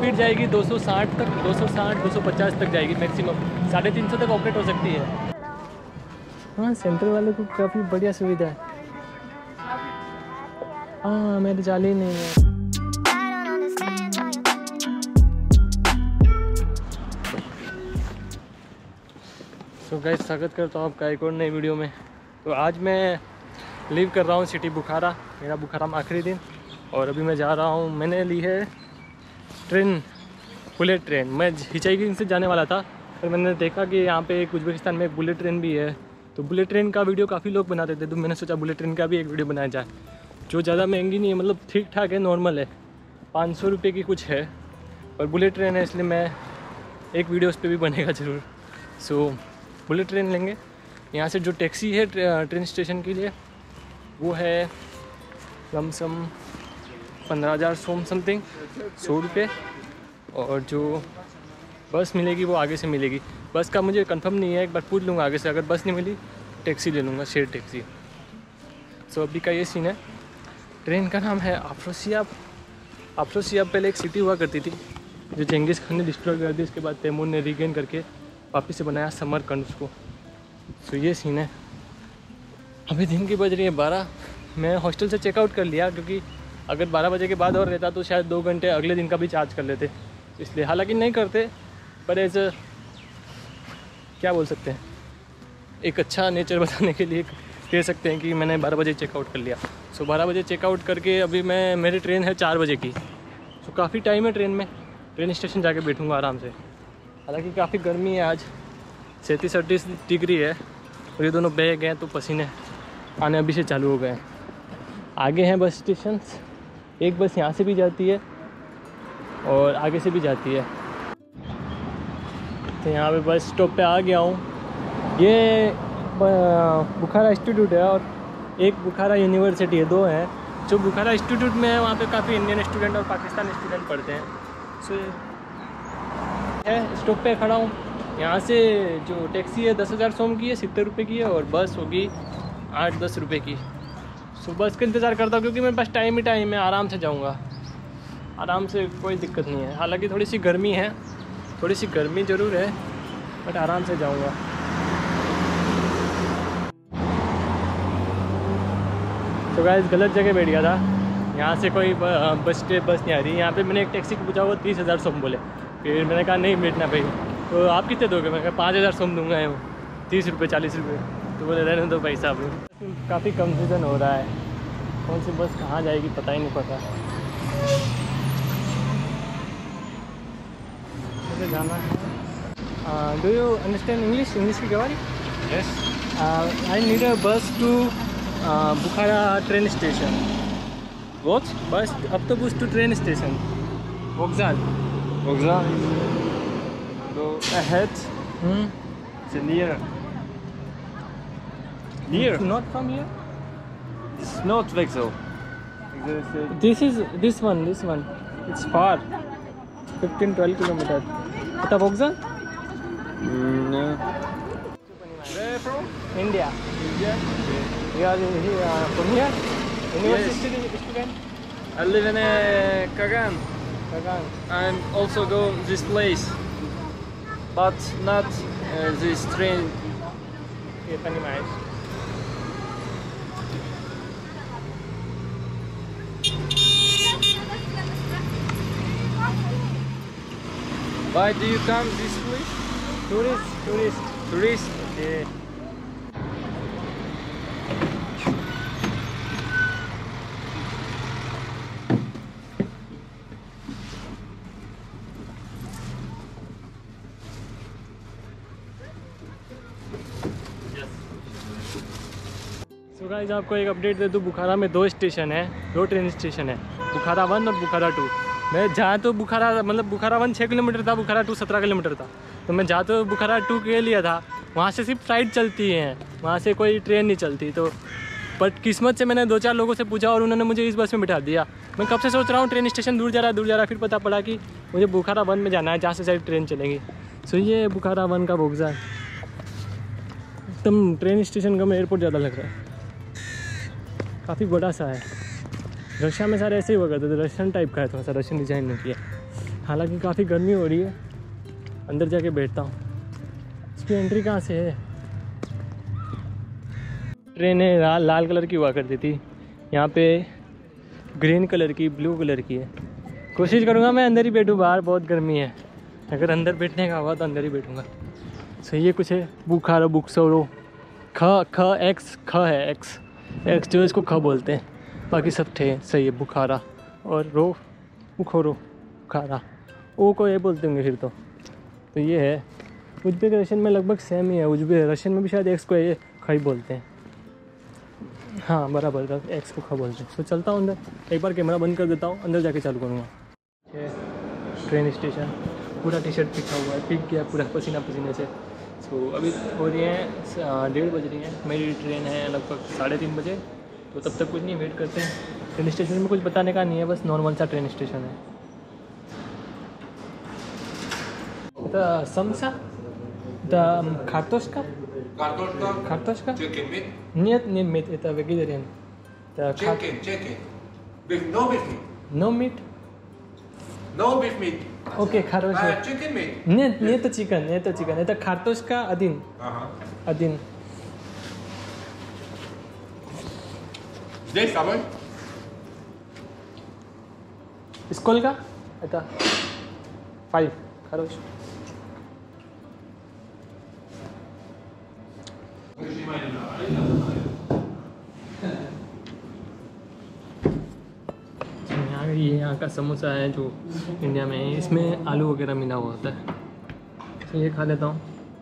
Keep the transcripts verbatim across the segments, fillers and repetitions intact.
Speed जाएगी दो सौ साठ तक, दो सौ साठ, दो सौ पचास तक जाएगी मैक्सिमम, साढ़े तीन सौ तक ऑपरेट हो सकती है। हाँ सेंट्रल वाले को काफ़ी बढ़िया सुविधा है। हाँ मेरे चाल ही नहीं है। तो गाइस स्वागत करता हूँ आपका एक और नई वीडियो में। तो आज मैं लीव कर रहा हूँ सिटी बुखारा, मेरा बुखारा में आखिरी दिन, और अभी मैं जा रहा हूँ। मैंने ली है ट्रेन, बुलेट ट्रेन। मैं हिचाइकिंग से जाने वाला था, पर मैंने देखा कि यहाँ पे एक उज्बेकिस्तान में एक बुलेट ट्रेन भी है। तो बुलेट ट्रेन का वीडियो काफ़ी लोग बनाते थे, तो मैंने सोचा बुलेट ट्रेन का भी एक वीडियो बनाया जाए, जो ज़्यादा महंगी नहीं है, मतलब ठीक ठाक है, नॉर्मल है, पाँच सौ रुपये की कुछ है, पर बुलेट ट्रेन है, इसलिए मैं एक वीडियो उस पर भी बनेगा ज़रूर। सो बुलेट ट्रेन लेंगे। यहाँ से जो टैक्सी है ट्रेन स्टेशन के लिए वो है लमसम पंद्रह हज़ार सोम समथिंग, सौ रुपये। और जो बस मिलेगी वो आगे से मिलेगी। बस का मुझे कंफर्म नहीं है, एक बार पूछ लूँगा आगे से, अगर बस नहीं मिली टैक्सी ले लूँगा, शेयर टैक्सी। सो अभी का ये सीन है। ट्रेन का नाम है अफरोसियाब। अफरोसियाब पहले एक सिटी हुआ करती थी, जो चंगेज़ खान ने डिस्ट्रॉय कर दी। उसके बाद तैमूर ने रीगेन करके वापस से बनाया समरकंद उसको। सो ये सीन है। अभी दिन की बज रही है बारह। मैं हॉस्टल से चेकआउट कर लिया, क्योंकि अगर बारह बजे के बाद और रहता तो शायद दो घंटे अगले दिन का भी चार्ज कर लेते, इसलिए। हालांकि नहीं करते, पर एज क्या बोल सकते हैं, एक अच्छा नेचर बताने के लिए कह सकते हैं कि मैंने बारह बजे चेकआउट कर लिया। सो बारह बजे चेकआउट करके अभी मैं, मेरी ट्रेन है चार बजे की। सो काफ़ी टाइम है ट्रेन में। ट्रेन स्टेशन जाके बैठूँगा आराम से। हालांकि काफ़ी गर्मी है आज, सैंतीस अड़तीस डिग्री है, और ये दोनों बैग हैं तो पसीने आने अभी से चालू हो गए हैं। आगे हैं बस स्टेशन, एक बस यहाँ से भी जाती है और आगे से भी जाती है। तो यहाँ पे बस स्टॉप पे आ गया हूँ। ये बुखारा इंस्टीट्यूट है और एक बुखारा यूनिवर्सिटी है, दो हैं। जो बुखारा इंस्टीट्यूट में है वहाँ पे काफ़ी इंडियन स्टूडेंट और पाकिस्तानी स्टूडेंट पढ़ते हैं। सो है स्टॉप पे खड़ा हूँ। यहाँ से जो टैक्सी है दस हज़ार सोम की है, सत्तर रुपये की है, और बस होगी आठ दस रुपये की। सो बस का इंतज़ार करता हूँ, क्योंकि मेरे पास टाइम ही टाइम है, आराम से जाऊँगा, आराम से, कोई दिक्कत नहीं है। हालांकि थोड़ी सी गर्मी है, थोड़ी सी गर्मी ज़रूर है, बट आराम से जाऊँगा। तो गाइस गलत जगह बैठ गया था। यहाँ से कोई बस स्टे बस नहीं आ रही। यहाँ पे मैंने एक टैक्सी को पूछा, वो तीस हज़ार सोम बोले। फिर मैंने कहा नहीं बैठना भाई, तो आप कितने दोगे? मैं कहा पाँच हज़ार सोम दूँगा, वो तीस रुपये चालीस रुपये। तो बोले रहने दो भाई साहब। काफ़ी कंफ्यूजन हो रहा है, कौन सी बस कहाँ जाएगी पता ही नहीं पता। मुझे जाना है। Do you understand English? English की गवाही? Yes. I need a bus to Bukhara train station. What? बस अब तो बस टू ट्रेन स्टेशन वोकजाल। Vokzal. Go ahead. Hmm? It's near. Near. It's not from here. It's not Vokzal. This is this one. This one. It's far. fifteen twelve kilometer. It's a Vokzal? Mm, no. Where are you from? India. India. Okay. You are here, uh, from here? University student? I live in uh, Kagan. Kagan. I'm also go this place, but not uh, this train. Okay, понимаешь. Why do you come this place? Tourist, tourist. Tourist. Okay. तो guys आपको एक update दे दूँ, बुखारा में दो station है, दो train station है, बुखारा one और बुखारा टू। मैं जहाँ तो बुखारा मतलब बुखारा वन छः किलोमीटर था, बुखारा टू सत्रह किलोमीटर था। तो मैं जहाँ तो बुखारा टू के लिए था, वहाँ से सिर्फ फ्लाइट चलती हैं, वहाँ से कोई ट्रेन नहीं चलती। तो बट किस्मत से मैंने दो चार लोगों से पूछा और उन्होंने मुझे इस बस में बिठा दिया। मैं कब से सोच रहा हूँ ट्रेन स्टेशन दूर जा रहा दूर जा रहा फिर पता पड़ा कि मुझे बुखारा वन में जाना है, जहाँ से सारी ट्रेन चलेंगी। सो ये बुखारा वन का वोकज़ाल, एकदम ट्रेन स्टेशन का एयरपोर्ट ज़्यादा लग रहा है, काफ़ी बड़ा सा है। रशिया में सारे ऐसे ही हुआ करते थे, रशियन टाइप का है, थोड़ा सा रशियन डिज़ाइन में किया। हालांकि काफ़ी गर्मी हो रही है। अंदर जाके बैठता हूँ। इसकी एंट्री कहाँ से है? ट्रेनें लाल लाल कलर की हुआ करती थी, यहाँ पे ग्रीन कलर की, ब्लू कलर की है। कोशिश करूँगा मैं अंदर ही बैठूँ, बाहर बहुत गर्मी है। अगर अंदर बैठने का हुआ तो अंदर ही बैठूँगा। सही है कुछ है, बुखारा बुक सौरो ख ख एक्स ख है एक्स एक्स जो इसको ख बोलते हैं, बाकी सब थे। सही है बुखारा। और रो बुखोरो बुखारा, ओ को ये बोलते होंगे फिर तो। तो ये है उज्बेक रशियन में लगभग सेम ही है। उज्बेक रशियन में भी शायद एक्स को ये ख ही बोलते हैं। हाँ बराबर, एक्स को ख बोलते हैं। तो चलता हूँ अंदर, एक बार कैमरा बंद कर देता हूँ, अंदर जाके चालू करूँगा। ट्रेन स्टेशन पूरा टी शर्ट पिका हुआ है, पिक गया पूरा पसीना पसीने से। सो अभी हो रही हैं डेढ़ बज रही हैं। मेरी ट्रेन है लगभग साढ़े तीन बजे, तो तब तक कुछ नहीं, वेट करते हैं। ट्रेन स्टेशन में कुछ बताने का नहीं है, बस नॉर्मल सा ट्रेन स्टेशन है। तो समसा द खारतोस्का Kartoshka, खारतोस्का chicken meat, нет не meat, это vegetarian. chicken, chicken. Beef, no beef meat. No meat. No beef meat. Окей, хорошо. Uh, chicken meat. Нет, не это chicken, не это chicken. Это картошка один. Ага. Один. Здесь с тобой? Сколько? Это five. Хорошо. यहाँ ये यहाँ का समोसा है जो इंडिया में है, इसमें आलू वगैरह मिला हुआ होता है। तो ये खा लेता हूँ।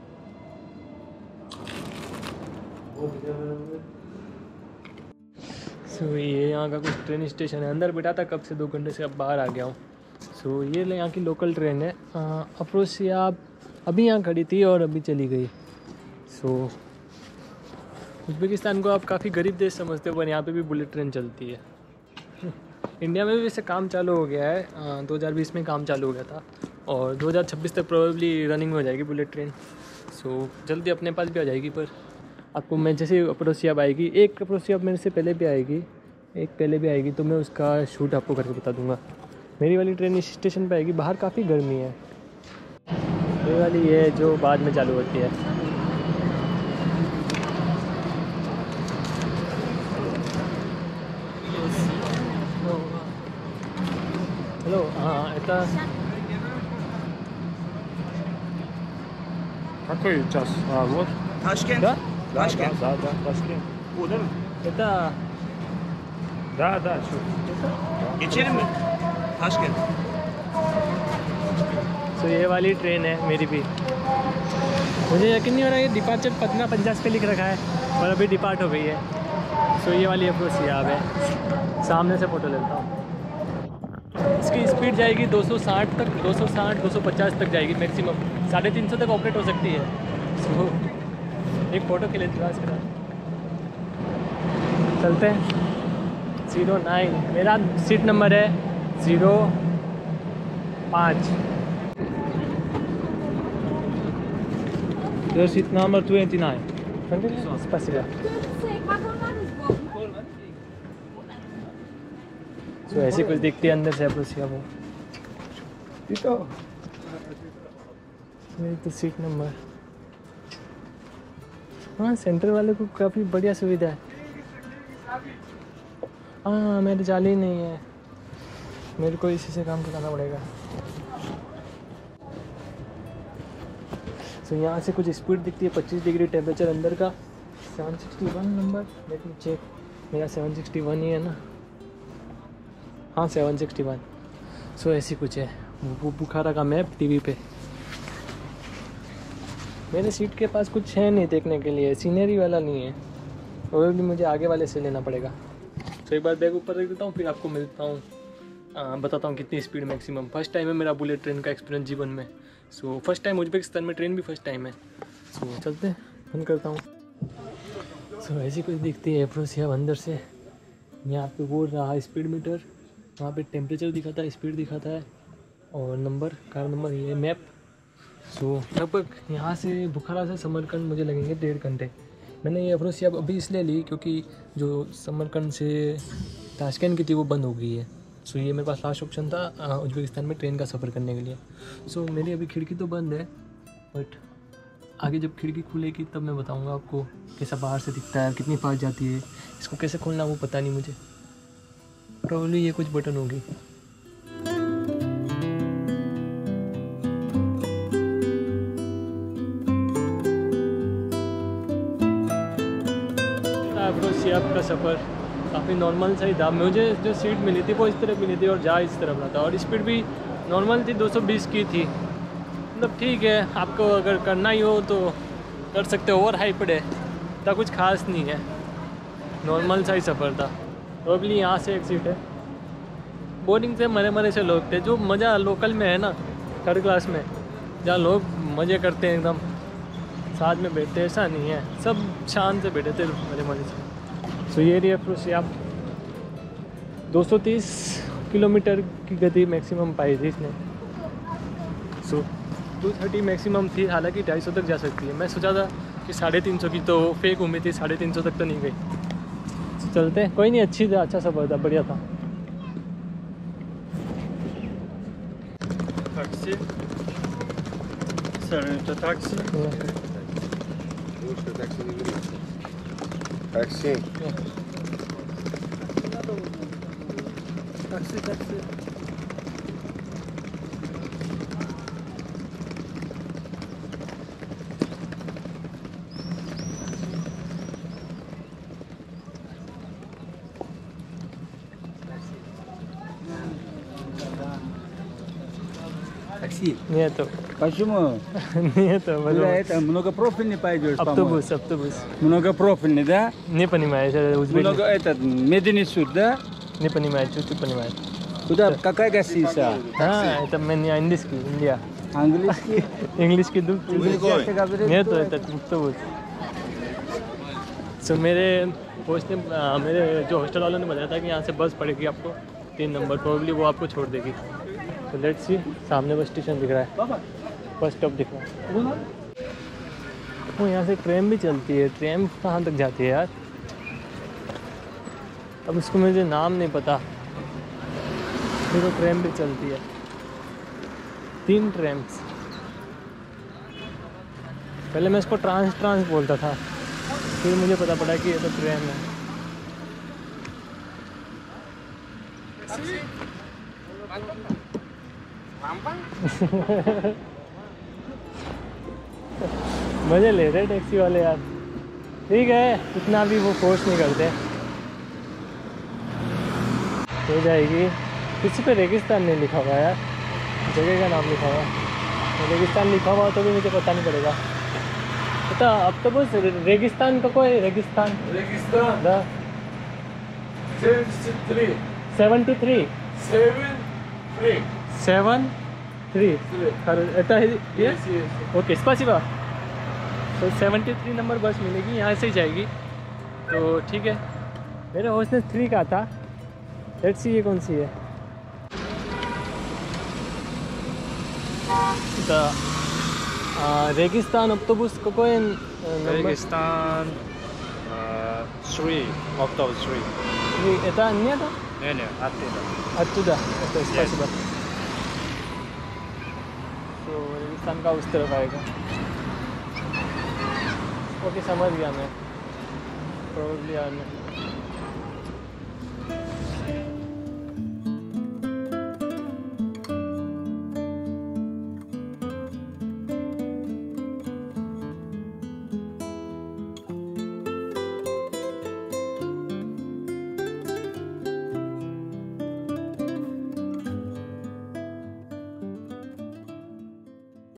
सो so, ये यहाँ का कुछ ट्रेन स्टेशन है। अंदर बैठा था कब से, दो घंटे से, अब बाहर आ गया हूँ। सो so, ये यहाँ की लोकल ट्रेन है। अप्रोसिया अभी यहाँ खड़ी थी और अभी चली गई। सो so, उज़्बेकिस्तान को आप काफ़ी गरीब देश समझते हो, पर यहाँ पे भी बुलेट ट्रेन चलती है। इंडिया में भी वैसे काम चालू हो गया है, दो हज़ार बीस में काम चालू हो गया था और दो हज़ार छब्बीस तक प्रोबेबली रनिंग में हो जाएगी बुलेट ट्रेन। सो so, जल्दी अपने पास भी आ जाएगी। पर आपको मैं जैसे अप्रोसियाब आएगी, एक अप्रोसियाब मेरे से पहले भी आएगी, एक पहले भी आएगी, तो मैं उसका शूट आपको करके बता दूंगा। मेरी वाली ट्रेन इस स्टेशन पे आएगी। बाहर काफ़ी गर्मी है। ये वाली है जो बाद में चालू होती है। हेलो, हाँ это Какой час? А, вот. Ташкент? да? Да, Ташкент. да, да, да, Ташкент. Куда? Это Да, да, что? Geçelim mi? Tashkent. सो ये वाली ट्रेन है मेरी भी। मुझे यकीन नहीं हो रहा है, ये डिपार्चर पटना पंजाब पे लिख रखा है और अभी डिपार्ट हो गई है। सो ये वाली अप्रोसियाब है। सामने से फ़ोटो लेता हूँ। इसकी स्पीड जाएगी दो सौ साठ तक, दो सौ साठ, दो सौ पचास तक जाएगी मैक्सिमम। साढ़े तीन सौ तक ऑपरेट हो सकती है। सो एक फ़ोटो के लिए इंतजार करा, चलते हैं। ज़ीरो नाइन मेरा सीट नंबर है, ज़ीरो पाँच। Your seat number twenty-nine. Спасибо. So ऐसे कुछ दिखती है अंदर से अप्रोसियाब वो। मेरी तो सीट नंबर। हाँ, सेंटर वाले को काफ़ी बढ़िया सुविधा है। हाँ, मेरे जाली नहीं है, मेरे को इसी से काम कराना पड़ेगा। तो यहाँ से कुछ स्पीड दिखती है, पच्चीस डिग्री टेम्परेचर अंदर का, seven sixty one number. Let me check, मेरा सेवन सिक्सटी वन ही है ना। हाँ, सेवन सिक्सटी वन। सो ऐसी कुछ है वो बुखारा का मैप टीवी पे। मेरे सीट के पास कुछ है नहीं देखने के लिए, सीनरी वाला नहीं है, और भी मुझे आगे वाले से लेना पड़ेगा। तो एक बार बैग ऊपर रख देता हूँ, फिर आपको मिलता हूँ, बताता हूँ कितनी स्पीड मैक्सिमम। फर्स्ट टाइम है मेरा बुलेट ट्रेन का एक्सपीरियंस जीवन में। सो फर्स्ट टाइम उज्बेकिस्तान में ट्रेन भी फर्स्ट टाइम है। सो चलते हैं, बंद करता हूँ। सो ऐसी कुछ दिखती है अप्रोसियाब अंदर से। यहाँ पे वो रहा स्पीड मीटर, वहाँ पे टेम्परेचर दिखाता है, स्पीड दिखाता है और नंबर, कार नंबर, ये मैप। सो लगभग यहाँ से बुखारा से समरकंद मुझे लगेंगे डेढ़ घंटे। मैंने ये अप्रोसियाब अभी इसलिए ली क्योंकि जो समरकंद से ताशकंद की थी वो बंद हो गई है। सो ये मेरे पास लास्ट ऑप्शन था अ, उज़्बेकिस्तान में ट्रेन का सफ़र करने के लिए। सो मेरी अभी खिड़की तो बंद है, बट आगे जब खिड़की खुलेगी तब मैं बताऊंगा आपको कैसा बाहर से दिखता है, कितनी फास्ट जाती है। इसको कैसे खोलना वो पता नहीं मुझे, प्रॉब्ली ये कुछ बटन होगी। अफरोसियाब का सफ़र काफ़ी नॉर्मल सा ही था। मुझे जो सीट मिली थी वो इस तरफ मिली थी और जा इस तरफ रहा था, और स्पीड भी नॉर्मल थी, दो सौ बीस की थी। मतलब ठीक है, आपको अगर करना ही हो तो कर सकते हो। ओवर हाइप्ड है, इतना कुछ खास नहीं है, नॉर्मल सा ही सफ़र था। प्रॉब्ली यहाँ से एक सीट है, बोर्डिंग से मरे मरे से लोग थे। जो मज़ा लोकल में है ना, थर्ड क्लास में, जहाँ लोग मज़े करते हैं एकदम साथ में बैठते, ऐसा नहीं है। सब शान से बैठे थे मज़े मज़े से। सो ये रही अफरोसियाब, दो सौ तीस किलोमीटर की गति मैक्सिमम पाई थी इसने। सो दो सौ तीस मैक्सिमम थी, हालांकि ढाई सौ तक जा सकती है। मैं सोचा था कि साढ़े तीन सौ की, तो फेक उम्मीद थी, साढ़े तीन सौ तक तो नहीं गई। so, चलते हैं, कोई नहीं, अच्छी था, अच्छा सफ़र था, बढ़िया था। Taxi. Sir, это taxi. Лучше такси не берите. Такси. Taxi, taxi. Такси. Нету. Почему? Нету, Куда потому- это? Многопрофильный пойдешь, по-моему. автобус, автобус. Многопрофильный, да? Не понимаешь, это узбек. Много этот, медленный суд, да? Не понимает, чуть-чуть понимает. Куда, какая гостиница? А, это мне индийский, Индия. Английский? English की दुख Английский говорит, नहीं तो кто это автобус। सो मेरे दोस्त ने आ, मेरे जो हॉस्टल वालों ने बताया था कि यहाँ से बस पड़ेगी आपको तीन नंबर, प्रोबेबली वो आपको छोड़ देगी। तो लेट्स सी, सामने बस स्टेशन दिख रहा है, बस स्टॉप दिख रहा है। वो यहाँ से ट्रेन भी चलती है, ट्रेन कहाँ तक जाती है यार, अब उसको मुझे नाम नहीं पता। फिर तो ट्रेन भी चलती है, तीन ट्रेन। पहले मैं इसको ट्रांस ट्रांस बोलता था, फिर मुझे पता पड़ा कि ये तो ट्रेन है। मजे ले रहे टैक्सी वाले यार, ठीक है, इतना भी वो फोर्स नहीं करते। हो जाएगी, किसी पे रेगिस्तान नहीं लिखा हुआ यार, जगह का नाम लिखा हुआ, रेगिस्तान लिखा हुआ तो भी मुझे पता नहीं पड़ेगा। पता अब तो बस रेगिस्तान का कोई Registan Registan the seventy-three. Seventy three Seven three. Seven three это Yes, yes. Okay, स्पासिबा। तो सेवेंटी थ्री नंबर बस मिलेगी, यहाँ से ही जाएगी, तो ठीक है। मेरे होस्ट ने थ्री का था, लेट्स सी ये कौन सी है। तो आ, रेगिस्तान ऑक्टोबस को कोई number Kyrgyzstan. Uh, three. October three. это нет Не, не, оттуда. оттуда, तो स्पासिबा। तो रेगिस्तान का उस तरफ आएगा। ओके, समझ गया मैं, प्रोबेबली